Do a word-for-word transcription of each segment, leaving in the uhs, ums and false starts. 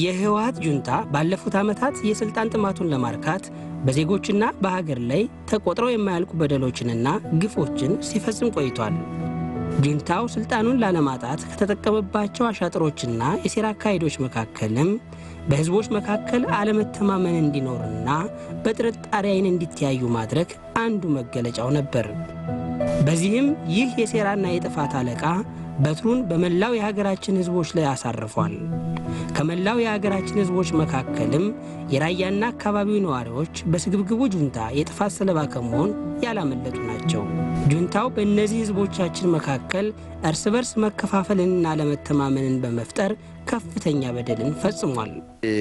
የህወሓት ጁንታ ባለፉት ዓመታት የስልጣን ጥማቱን ለማርካት በዜጎችና በሀገር ላይ ተቆጥረው የማያልቁ በደሎችንና ግፎችን ሲፈጽም ቆይቷል። ጁንታው ስልጣኑን ላለማጣት ከተጠቀመባቸው አሻጥሮችና የሴራ አካሄዶች መካከልም በህዝቦች መካከል አለመተማመን እንዲኖርና በጥርጣሬ አይን እንዲተያዩ ማድረግ አንዱ መገለጫው ነበር። በዚህም ይህ የሴራና የጥፋት አለቃ በትሩን በመላው የሀገራችን ህዝቦች ላይ አሳርፏል። ከመላው የሀገራችን ህዝቦች መካከልም የራያና አካባቢው ነዋሪዎች በስግብግቡ ጁንታ የጥፋት ሰለባ ከመሆን ያላመለጡ ናቸው። ጁንታው በእነዚህ ህዝቦቻችን መካከል እርስ በርስ መከፋፈልና ለመተማመንን በመፍጠር ከፍተኛ በደልን ፈጽሟል።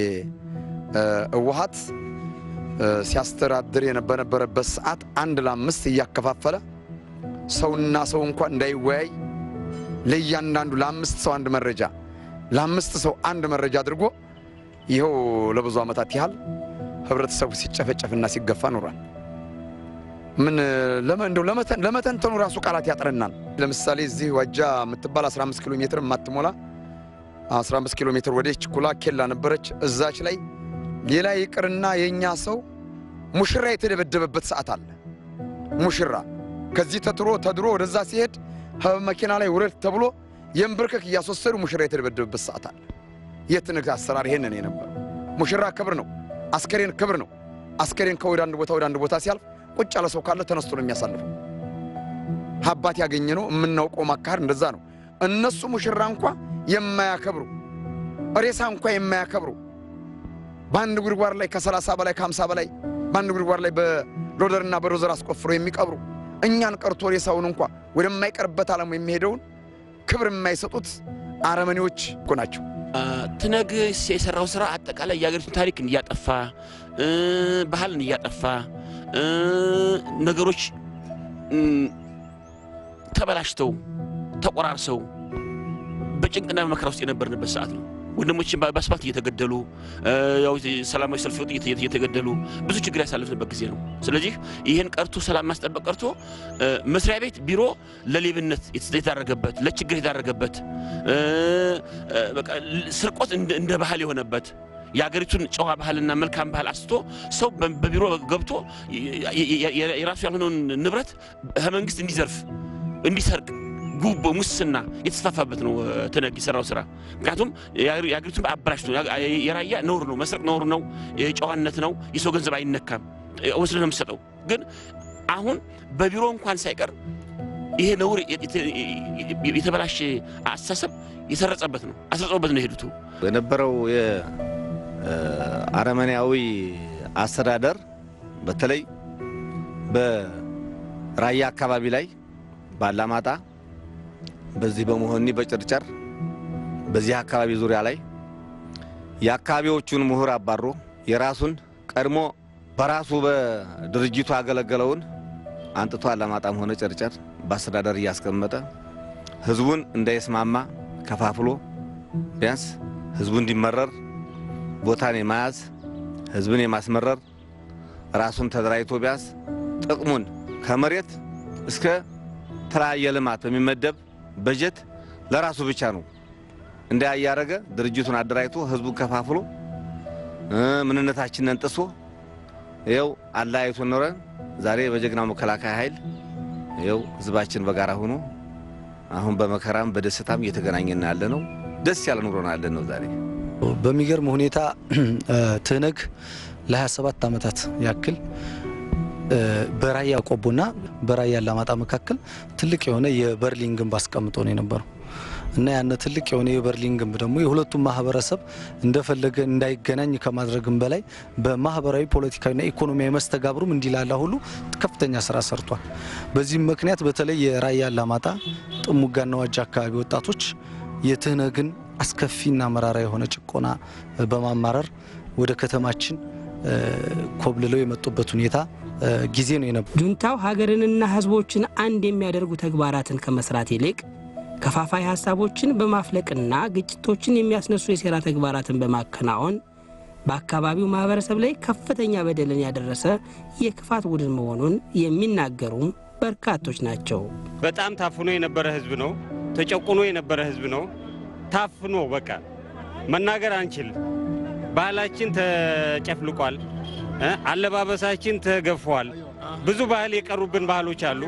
ህወሓት ሲያስተዳድር የነበረበት ሰዓት አንድ ለአምስት እያከፋፈለ ሰውና ሰው እንኳን እንዳይወያይ ለያንዳንዱ ለአምስት ሰው አንድ መረጃ ለአምስት ሰው አንድ መረጃ አድርጎ ይሄው ለብዙ ዓመታት ያህል ህብረተሰቡ ሲጨፈጨፍና ሲገፋ ኖሯል። ምን ለማንዶ ለመተን ለመተንተኑ ራሱ ቃላት ያጥረናል። ለምሳሌ እዚህ ወጃ የምትባል አስራ አምስት ኪሎ ሜትር ማትሞላ አስራ አምስት ኪሎ ሜትር ወደ ችኩላ ኬላ ነበረች። እዛች ላይ ሌላ ይቅርና የኛ ሰው ሙሽራ የተደበደበበት ሰዓት አለ። ሙሽራ ከዚህ ተትሮ ተድሮ ወደዛ ሲሄድ መኪና ላይ ወረድ ተብሎ የምብርከክ ያስወሰዱ ሙሽራ የተደበደበበት ሰዓት አለ። የትንክ አሰራር ይሄንን ነበር። ሙሽራ ክብር ነው፣ አስከሬን ክብር ነው። አስከሬን ከወደ አንድ ቦታ ወደ አንድ ቦታ ሲያልፍ ቁጭ ያለ ሰው ካለ ተነስቶ ነው የሚያሳልፈው። ሀባት ያገኘነው የምናውቀው ማካር እንደዛ ነው። እነሱ ሙሽራ እንኳን የማያከብሩ ሬሳ እንኳን የማያከብሩ ባንድ ጉርጓር ላይ ከሰላሳ በላይ ከሃምሳ በላይ ባንድ ጉርጓር ላይ በሎደርና በሮዘር አስቆፍሮ የሚቀብሩ እኛን ቀርቶ ሬሳውን እንኳን ወደማይቀርበት ዓለም የሚሄደውን ክብር የማይሰጡት አረመኔዎች እኮ ናቸው። ትነግ የሰራው ስራ አጠቃላይ ያገርቱን ታሪክ እንዲያጠፋ ባህልን እንዲያጠፋ ነገሮች ተበላሽተው ተቆራርሰው በጭንቅና መከራ ውስጥ የነበርንበት ሰዓት ነው። ወንድሞችን በአስፋልት እየተገደሉ ያው ሰላማዊ ሰልፍ ወጥ እየተገደሉ ብዙ ችግር ያሳለፍንበት ጊዜ ነው። ስለዚህ ይሄን ቀርቶ ሰላም ማስጠበቅ ቀርቶ መስሪያ ቤት ቢሮ ለሌብነት የተዳረገበት ለችግር የተዳረገበት በቃ ስርቆት እንደ ባህል የሆነበት ያገሪቱን ጨዋ ባህልና መልካም ባህል አስቶ ሰው በቢሮ ገብቶ የራሱ ያልሆነውን ንብረት ከመንግስት እንዲዘርፍ እንዲሰርቅ ጉቦ ሙስና የተስፋፋበት ነው ትነግ የሰራው ስራ። ምክንያቱም ያገሪቱን አብራሽ ነው የራያ ነውር ነው መስረቅ ነውር ነው የጨዋነት ነው የሰው ገንዘብ አይነካም ወስደን መስጠው። ግን አሁን በቢሮ እንኳን ሳይቀር ይሄ ነውር የተበላሽ አስተሳሰብ የተረጸበት ነው አስረጸበት ነው ሄዱት በነበረው የአረመኔያዊ አስተዳደር በተለይ በራያ አካባቢ ላይ ባላማጣ በዚህ በመሆኒ በጭርጨር በዚህ አካባቢ ዙሪያ ላይ ያካባቢዎቹን ምሁር አባሮ የራሱን ቀድሞ በራሱ በድርጅቱ ያገለገለውን አንጥቶ አላማጣም ሆነ ጭርጨር በአስተዳደር ያስቀመጠ ህዝቡን እንዳይስማማ ከፋፍሎ ቢያንስ ህዝቡ እንዲመረር ቦታን የማያዝ ህዝብን የማስመረር ራሱን ተደራይቶ ቢያንስ ጥቅሙን ከመሬት እስከ ተራየ ልማት በሚመደብ በጀት ለራሱ ብቻ ነው እንዳያያረገ ድርጅቱን አደራይቶ ህዝቡን ከፋፍሎ ምንነታችንን ጥሶ ይው አላይቶ ኖረን ዛሬ በጀግናው መከላከያ ኃይል ይው ህዝባችን በጋራ ሆኖ አሁን በመከራም በደስታም እየተገናኘን ያለነው ደስ ያለ ኑሮና ያለነው ዛሬ በሚገርም ሁኔታ ትነግ ለ27 ዓመታት ያክል በራያ ቆቦና በራያ አላማጣ መካከል ትልቅ የሆነ የበርሊን ግንብ አስቀምጦ ነው የነበረው እና ያነ ትልቅ የሆነ የበርሊን ግንብ ደግሞ የሁለቱም ማህበረሰብ እንደፈለገ እንዳይገናኝ ከማድረግም በላይ በማህበራዊ ፖለቲካዊና ኢኮኖሚያዊ መስተጋብሩም እንዲላላ ሁሉ ከፍተኛ ስራ ሰርቷል። በዚህ ምክንያት በተለይ የራያ አላማጣ ጥሙጋና ዋጃ አካባቢ ወጣቶች የትነግን አስከፊና መራራ የሆነ ጭቆና በማማረር ወደ ከተማችን ኮብልለው የመጡበት ሁኔታ ጊዜ ነው የነበረው። ጁንታው ሀገርንና ህዝቦችን አንድ የሚያደርጉ ተግባራትን ከመስራት ይልቅ ከፋፋይ ሐሳቦችን በማፍለቅና ግጭቶችን የሚያስነሱ የሴራ ተግባራትን በማከናወን በአካባቢው ማህበረሰብ ላይ ከፍተኛ በደልን ያደረሰ የክፋት ቡድን መሆኑን የሚናገሩ በርካቶች ናቸው። በጣም ታፍኖ የነበረ ህዝብ ነው፣ ተጨቁኖ የነበረ ህዝብ ነው። ታፍኖ በቃ መናገር አንችል ባህላችን ተጨፍልቋል አለባበሳችን ተገፏል ብዙ ባህል የቀሩብን ባህሎች አሉ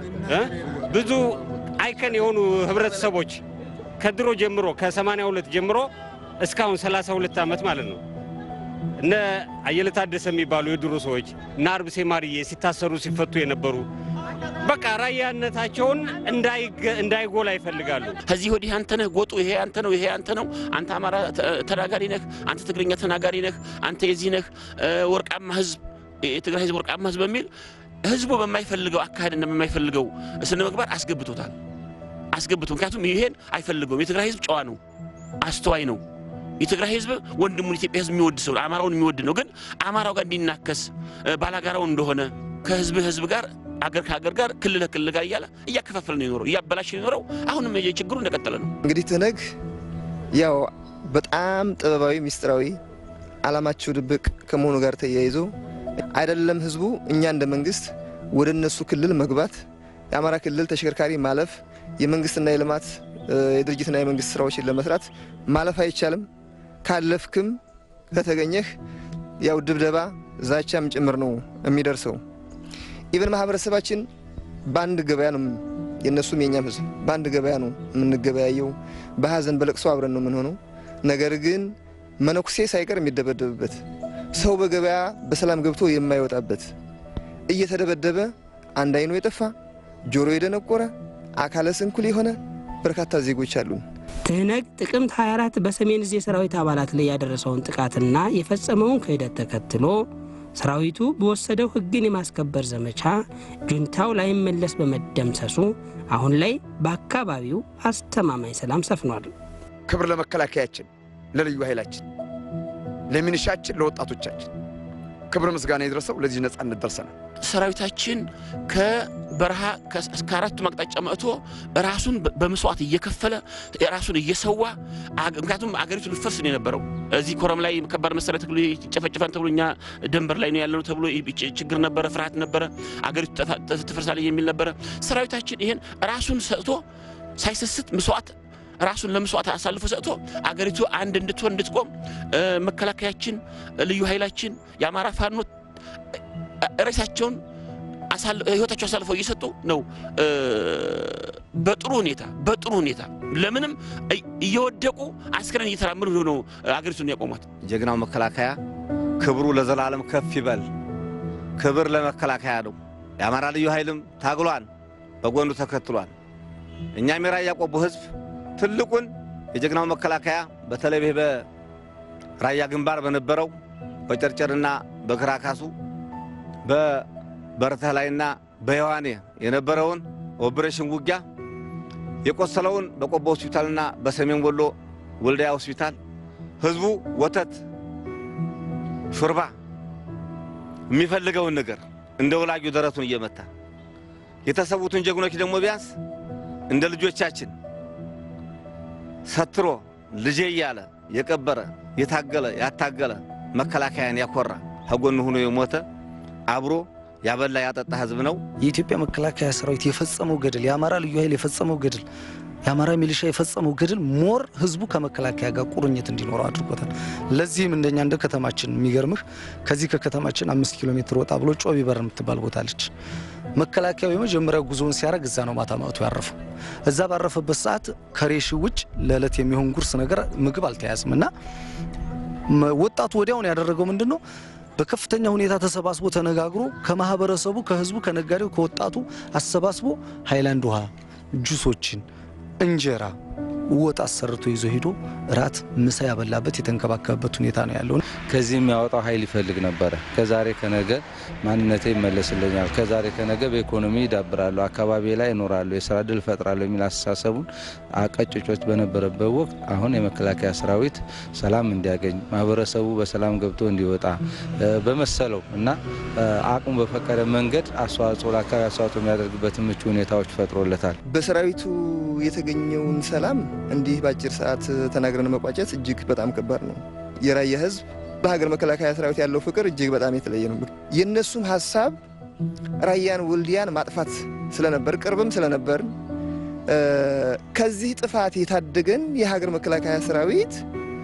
ብዙ አይከን የሆኑ ህብረተሰቦች ከድሮ ጀምሮ ከ82 ጀምሮ እስካሁን ሰላሳ ሁለት አመት ማለት ነው እነ አየለ ታደሰ የሚባሉ የድሮ ሰዎች እና አርብሴ ማርዬ ሲታሰሩ ሲፈቱ የነበሩ በቃ ራያነታቸውን እንዳይ እንዳይጎላ ይፈልጋሉ ከዚህ ወዲህ አንተ ነህ ጎጡ ይሄ አንተ ነው ይሄ አንተ ነው አንተ አማራ ተናጋሪ ነህ አንተ ትግርኛ ተናጋሪ ነህ አንተ የዚህ ነህ ወርቃማ ህዝብ የትግራይ ህዝብ ወርቃማ ህዝብ በሚል ህዝቡ በማይፈልገው አካሄድና በማይፈልገው ስነ ምግባር አስገብቶታል አስገብቶ ምክንያቱም ይሄን አይፈልገውም የትግራይ ህዝብ ጨዋ ነው አስተዋይ ነው የትግራይ ህዝብ ወንድሙን ኢትዮጵያ ህዝብ የሚወድ ሰው አማራውን የሚወድ ነው ግን አማራው ጋር እንዲናከስ ባላጋራው እንደሆነ ከህዝብ ህዝብ ጋር አገር ከአገር ጋር ክልል ክልል ጋር ያለ ያከፋፈለ ነው ይኖረው ያበላሽ ይኖረው አሁንም የችግሩ እንደቀጠለ ነው እንግዲህ ተነግ ያው በጣም ጥበባዊ ሚስጥራዊ አላማቸው ድብቅ ከመሆኑ ጋር ተያይዞ አይደለም ህዝቡ እኛ እንደ መንግስት ወደነሱ ክልል መግባት የአማራ ክልል ተሽከርካሪ ማለፍ የመንግስትና የልማት የድርጅትና የመንግስት ስራዎችን ለመስራት ማለፍ አይቻልም ካለፍክም ከተገኘህ ያው ድብደባ ዛቻም ጭምር ነው የሚደርሰው ኢቨን ማህበረሰባችን ባንድ ገበያ ነው የነሱም የኛም ህዝብ ባንድ ገበያ ነው የምንገበያየው በሐዘን በለቅሶ አብረን ነው የምንሆነው ነገር ግን መነኩሴ ሳይቀር የሚደበደብበት ሰው በገበያ በሰላም ገብቶ የማይወጣበት እየተደበደበ አንድ አይኑ የጠፋ ጆሮ የደነቆረ አካለ ስንኩል የሆነ በርካታ ዜጎች አሉ ትህነግ ጥቅምት ሃያ አራት በሰሜን እዝ የሰራዊት አባላት ላይ ያደረሰውን ጥቃትና የፈጸመውን ክህደት ተከትሎ ሰራዊቱ በወሰደው ህግን የማስከበር ዘመቻ ጁንታው ላይ መለስ በመደምሰሱ አሁን ላይ በአካባቢው አስተማማኝ ሰላም ሰፍኗል ክብር ለመከላከያችን ለልዩ ኃይላችን ለሚኒሻችን ለወጣቶቻችን ክብር ምስጋና ይድረሰው ለዚህ ነጻነት ደርሰናል ሰራዊታችን ከበረሃ ከአራቱ ማቅጣጫ መጥቶ ራሱን በመስዋዕት እየከፈለ ራሱን እየሰዋ ምክንያቱም አገሪቱ ልፈርስ ነው የነበረው እዚህ ኮረም ላይ ከባድ መሰረት ተብሎ ጨፈጨፈን ተብሎኛ ደንበር ላይ ነው ያለነው ተብሎ ችግር ነበር ፍርሃት ነበር አገሪቱ ተፈርሳለች የሚል ነበር ሰራዊታችን ይሄን ራሱን ሰጥቶ ሳይሰስት መስዋዕት ራሱን ለመስዋዕት አሳልፎ ሰጥቶ አገሪቱ አንድ እንድትሆን እንድትቆም መከላከያችን ልዩ ኃይላችን ያማራ ፋኖ ራሳቸውን አሳል ህይወታቸው አሳልፈው እየሰጡ ነው በጥሩ ሁኔታ በጥሩ ሁኔታ ለምንም እየወደቁ አስከረን እየተራመዱ ነው አገሪቱን ያቆማት ጀግናው መከላከያ ክብሩ ለዘላለም ከፍ ይበል ክብር ለመከላከያ ነው ያማራ ልዩ ኃይልም ታግሏል በጎንዱ ተከትሏል እኛም የራያ ቆቦ ህዝብ ትልቁን የጀግናው መከላከያ በተለይ በራያ ግንባር በነበረው በጨርጨርና በግራካሱ በበርተላይና በየዋኔ የነበረውን ኦፕሬሽን ውጊያ የቆሰለውን በቆቦ ሆስፒታልና በሰሜን ወሎ ወልዲያ ሆስፒታል ህዝቡ ወተት ሹርባ የሚፈልገውን ነገር እንደ ወላጁ ደረቱን እየመታ የተሰዉትን ጀግኖች ደግሞ ቢያንስ እንደ ልጆቻችን ሰትሮ ልጄ ያለ የቀበረ የታገለ ያታገለ መከላከያን ያኮራ ሀጎን ሆኖ የሞተ አብሮ ያበላ ያጠጣ ህዝብ ነው የኢትዮጵያ መከላከያ ሰራዊት የፈጸመው ገድል ያማራ ልዩ ኃይል የፈጸመው ገድል ያማራ ሚሊሻ የፈጸመው ገድል ሞር ህዝቡ ከመከላከያ ጋር ቁርኝት እንዲኖር አድርጎታል ለዚህም እንደኛ እንደ ከተማችን የሚገርምህ ከዚህ ከከተማችን አምስት ኪሎ ሜትር ወጣ ብሎ ጮቢ በር የምትባል ቦታ አለች መከላከያው የመጀመሪያው ጉዞውን ሲያረግ እዛ ነው ማታ ማቱ ያረፈው እዛ ባረፈበት ሰዓት ከሬሽ ውጭ ለለት የሚሆን ጉርስ ነገር ምግብ አልተያዝምና ወጣቱ ወዲያውን ያደረገው ምንድነው በከፍተኛ ሁኔታ ተሰባስቦ ተነጋግሮ ከማህበረሰቡ ከህዝቡ ከነጋዴው ከወጣቱ አሰባስቦ ሃይላንድ ውሃ ጁሶችን እንጀራ ወጣ አሰርቶ ይዞ ሄዶ ራት ምሳ ያበላበት የተንከባከበበት ሁኔታ ነው ያለው ከዚህም ያወጣው ኃይል ይፈልግ ነበር ከዛሬ ከነገ ማንነቴ ይመለስልኛል ከዛሬ ከነገ በኢኮኖሚ ዳብራለሁ አካባቢ ላይ እኖራለሁ የሥራ ድል ፈጥራለሁ የሚል አስተሳሰቡን አቀጭጮች በነበረበት ወቅት አሁን የመከላከያ ሰራዊት ሰላም እንዲያገኝ ማህበረሰቡ በሰላም ገብቶ እንዲወጣ በመሰለው እና አቅሙ በፈቀደ መንገድ አስተዋጽኦ ለአካባቢ አስተዋጽኦ የሚያደርግበት ምቹ ሁኔታዎች ፈጥሮለታል በሰራዊቱ የተገኘውን ሰላም እንዲህ ባጭር ሰዓት ተናግረን መቋጨት እጅግ በጣም ከባድ ነው የራያ ህዝብ በሀገር መከላከያ ሰራዊት ያለው ፍቅር እጅግ በጣም የተለየ ነው የነሱም ሐሳብ ራያን ወልዲያን ማጥፋት ስለነበር ቅርብም ስለነበር ከዚህ ጥፋት የታደገን የሀገር መከላከያ ሰራዊት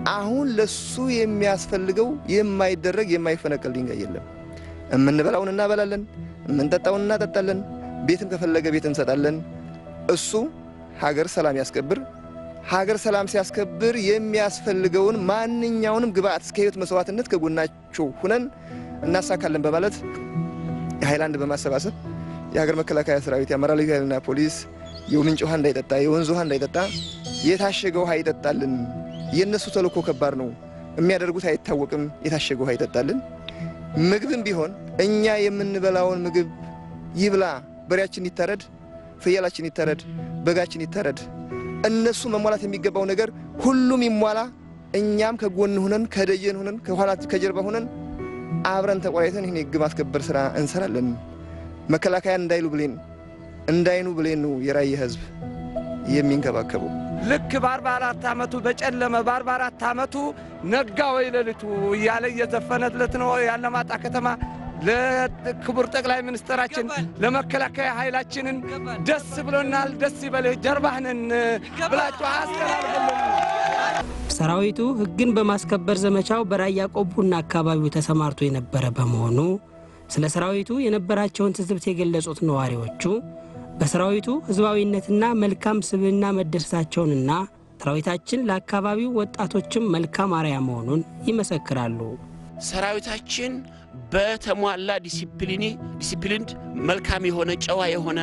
አሁን ለሱ የሚያስፈልገው የማይደረግ የማይፈነቀል ድንጋይ የለም እምንበላውን እናበላለን እምንጠጣውን እናጠጣለን ቤትም ከፈለገ ቤት እንሰጣለን እሱ ሀገር ሰላም ያስከብር ሀገር ሰላም ሲያስከብር የሚያስፈልገውን ማንኛውንም ግብአት እስከ ህይወት መስዋዕትነት ከጎናቸው ሆነን እናሳካለን በማለት የሃይላንድ በማሰባሰብ የሀገር መከላከያ ሰራዊት የአማራ ልዩ ኃይልና ፖሊስ የምንጭ ውሃ እንዳይጠጣ የወንዝ ውሃ እንዳይጠጣ የታሸገው ውሃ ይጠጣልን የነሱ ተልኮ ከባድ ነው የሚያደርጉት አይታወቅም የታሸገው ውሃ ይጠጣልን ምግብም ቢሆን እኛ የምንበላውን ምግብ ይብላ በሪያችን ይታረድ ፍየላችን ይታረድ በጋችን ይታረድ እነሱ መሟላት የሚገባው ነገር ሁሉም ይሟላ እኛም ከጎን ሆነን ከደጀን ሆነን ከኋላት ከጀርባ ሆነን አብረን ተቆራይተን ይሄን ግብ ማስከበር ስራ እንሰራለን መከላከያ እንዳይሉ ብሌን እንዳይኑ ብሌን ነው የራየ ህዝብ የሚንከባከቡ ልክ በ44 አመቱ በጨለመ በ44 አመቱ ነጋ ወይ ለልቱ ያለ የዘፈነለት ነው ያለማጣ ከተማ ለክቡር ጠቅላይ ሚኒስትራችን ለመከላከያ ኃይላችንን ደስ ብሎናል ደስ ይበልህ ጀርባህንን ብላችሁ አስተላልፉልን ሰራዊቱ ህግን በማስከበር ዘመቻው በራያ ቆቦና አካባቢው ተሰማርቶ የነበረ በመሆኑ ስለ ሰራዊቱ የነበራቸውን ትዝብት የገለጹት ነዋሪዎቹ በሰራዊቱ ህዝባዊነትና መልካም ስብዕና መደሰታቸውንና ሰራዊታችን ለአካባቢው ወጣቶችም መልካም አርአያ መሆኑን ይመሰክራሉ ሰራዊታችን በተሟላ ዲሲፕሊኒ ዲሲፕሊንድ መልካም የሆነ ጨዋ የሆነ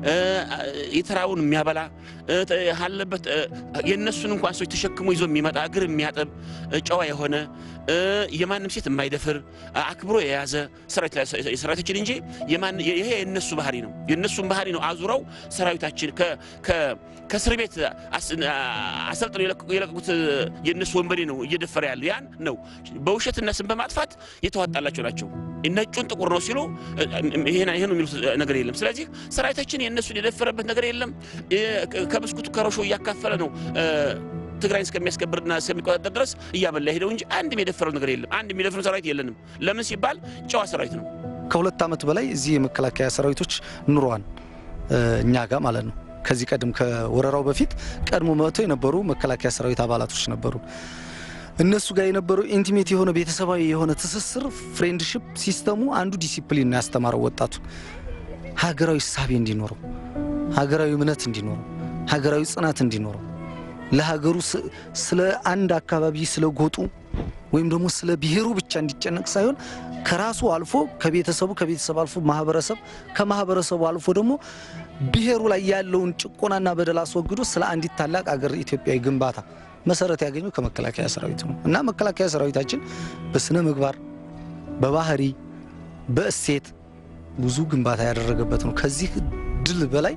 የተራውን የሚያበላ ያለበት የነሱን እንኳን ሰዎች ተሸክሞ ይዞ የሚመጣ እግር የሚያጠብ ጨዋ የሆነ የማንም ሴት የማይደፍር አክብሮ የያዘ ሰራዊታችን እንጂ የማን ይሄ የነሱ ባህሪ ነው የነሱን ባህሪ ነው አዙረው ሰራዊታችን ከ ከ ከስር ቤት አሰልጥነው የለቀቁት የነሱ ወንበዴ ነው እየደፈረ ያለ ያን ነው በውሸትና ስም በማጥፋት የተዋጣላቸው ናቸው እነጩን ጥቁር ነው ሲሉ ይሄና ይሄን የሚሉት ነገር የለም ስለዚህ ሰራዊታችን የነሱ የደፈረበት ነገር የለም ከብስኩት ከሮሾ ያካፈለ ነው ትግራይን እስከሚያስከብርና እስከሚቆጣጠር ድረስ እያበላ ሄደው እንጂ አንድ የሚደፈረው ነገር የለም አንድ የሚደፈረው ሰራዊት የለንም ለምን ሲባል ጨዋ ሰራዊት ነው ከሁለት አመት በላይ እዚህ የመከላከያ ሰራዊቶች ኑሯን እኛ ጋር ማለት ነው ከዚህ ቀደም ከወረራው በፊት ቀድሞ መጥቶ የነበሩ መከላከያ ሰራዊት አባላቶች ነበሩ እነሱ ጋር የነበረው ኢንቲሜት የሆነ ቤተሰባዊ የሆነ ትስስር ፍሬንድሺፕ ሲስተሙ አንዱ ዲሲፕሊን ያስተማረው ወጣቱ ሀገራዊ ሳቢ እንዲኖረው ሀገራዊ እምነት እንዲኖረው ሀገራዊ ጽናት እንዲኖረው ለሀገሩ ስለ አንድ አካባቢ ስለ ጎጡ ወይም ደግሞ ስለ ብሔሩ ብቻ እንዲጨነቅ ሳይሆን ከራሱ አልፎ ከቤተሰቡ ከቤተሰብ አልፎ ማህበረሰብ ከማህበረሰቡ አልፎ ደግሞ ብሔሩ ላይ ያለውን ጭቆናና በደል አስወግዶ ስለ አንዲት ታላቅ ሀገር ኢትዮጵያዊ ግንባታ መሰረት ያገኘው ከመከላከያ ሰራዊት ነው እና መከላከያ ሰራዊታችን በስነ ምግባር በባህሪ በእሴት ብዙ ግንባታ ያደረገበት ነው ከዚህ ድል በላይ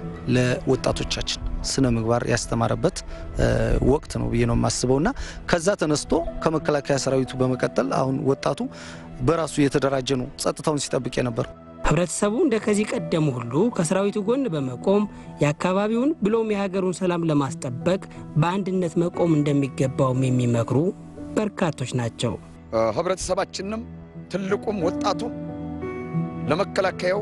ለወጣቶቻችን ስነ ምግባር ያስተማረበት ወቅት ነው ብዬ ነው ማስበውና ከዛ ተነስቶ ከመከላከያ ሰራዊቱ በመቀጠል አሁን ወጣቱ በራሱ የተደራጀ ነው ጸጥታውን ሲጠብቅ የነበር ህብረተሰቡ እንደ ከዚህ ቀደም ሁሉ ከሰራዊቱ ጎን በመቆም ያካባቢውን ብሎም የሀገሩን ሰላም ለማስጠበቅ በአንድነት መቆም እንደሚገባውም የሚመክሩ በርካቶች ናቸው ህብረተሰባችንም ትልቁም ወጣቱ ለመከላከያው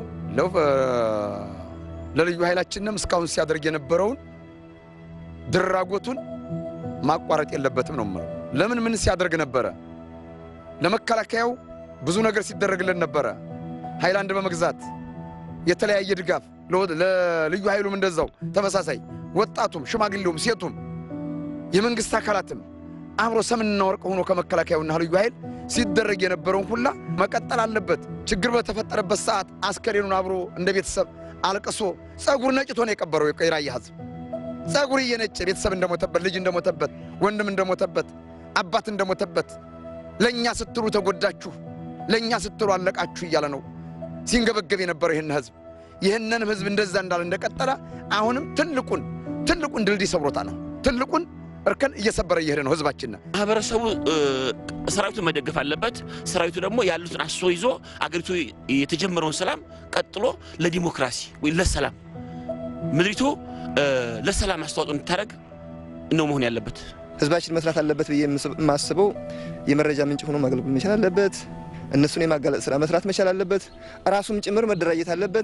ለልዩ ኃይላችንም እስካሁን ሲያደርግ የነበረውን ድራጎቱን ማቋረጥ የለበትም ነው ማለት ለምን ምን ሲያደርግ ነበር ለመከላከያው ብዙ ነገር ሲደረግልን ነበር ሃይላንድ በመግዛት የተለያየ ድጋፍ ለልዩ ኃይሉም እንደዛው ተመሳሳይ ወጣቱም ሽማግሌውም ሴቱም የመንግስት አካላትም አብሮ ሰምንና ወርቅ ሆኖ ከመከላከያውና ልዩ ኃይል ሲደረግ የነበረውን ሁላ መቀጠል አለበት ችግር በተፈጠረበት ሰዓት አስከሬኑን አብሮ እንደ ቤተሰብ አልቀሶ ጸጉር ነጭቶ ነው የቀበረው የራያ ህዝብ ጸጉር እየነጨ ቤተሰብ እንደሞተበት ልጅ እንደሞተበት ወንድም እንደሞተበት አባት እንደሞተበት ለኛ ስትሉ ተጎዳችሁ ለኛ ስትሉ አለቃችሁ ይያለ ነው ሲንገበገብ የነበረው ይሄን ህዝብ ይሄንን ህዝብ እንደዛ እንዳለ እንደቀጠለ አሁንም ትልቁን ትልቁን ድልድይ ሰብሮታል ትልቁን እርከን እየሰበረ ይሄድ ነው ህዝባችን ማህበረሰቡ ሰራዊቱ መደገፍ አለበት ሰራዊቱ ደግሞ ያሉትን አሶ ይዞ አገሪቱ የተጀመረውን ሰላም ቀጥሎ ለዲሞክራሲ ወይ ለሰላም ምድሪቱ ለሰላም አስተዋጽኦ እንድታረግ ነው መሆን ያለበት ህዝባችን መስራት አለበት ብዬ ማስበው የመረጃ ምንጭ ሆኖ ማገልገል መቻል አለበት እነሱን የማጋለጥ ስራ መስራት መቻል አለበት ራሱም ጭምር መደራጀት አለበት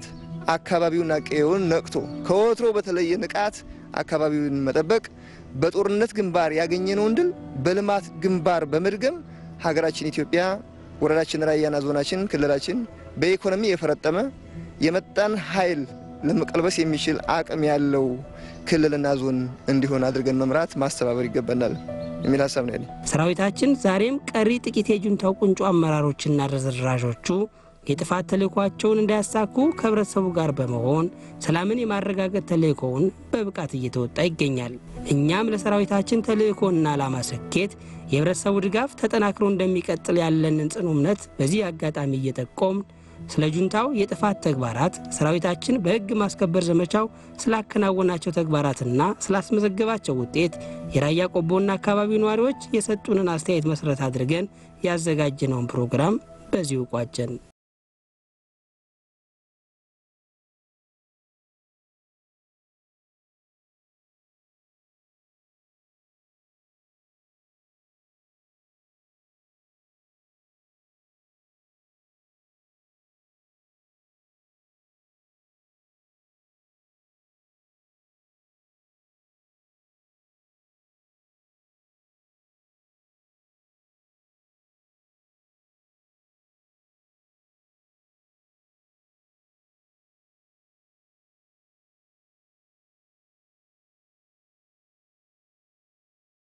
አካባቢውና ቀየውን ነቅቶ ከወትሮ በተለየ ንቃት አካባቢውን መጠበቅ በጦርነት ግንባር ያገኘነውን ድል በልማት ግንባር በመድገም ሀገራችን ኢትዮጵያ ወረዳችን ራያና ዞናችን ክልላችን በኢኮኖሚ የፈረጠመ የመጣን ኃይል ለመቀልበስ የሚችል አቅም ያለው ክልልና ዞን እንዲሆን አድርገን መምራት ማስተባበር ይገባናል የሚል ሐሳብ ነው ያለኝ። ሰራዊታችን ዛሬም ቀሪ ጥቂት የጁንታው ቁንጮ አመራሮችና ረዝራዦቹ የጥፋት ተልእኮአቸውን እንዳያሳኩ ከህብረተሰቡ ጋር በመሆን ሰላምን የማረጋገጥ ተልእኮውን በብቃት እየተወጣ ይገኛል። እኛም ለሰራዊታችን ተልእኮና ዓላማ ስኬት የህብረተሰቡ ድጋፍ ተጠናክሮ እንደሚቀጥል ያለንን ጽኑ እምነት በዚህ አጋጣሚ እየጠቆም ስለ ጁንታው የጥፋት ተግባራት ሰራዊታችን በህግ ማስከበር ዘመቻው ስላከናወናቸው ተግባራትና ስላስመዘገባቸው ውጤት የራያ ቆቦና አካባቢው ነዋሪዎች የሰጡንን አስተያየት መሰረት አድርገን ያዘጋጀነውን ፕሮግራም በዚሁ ቋጨን።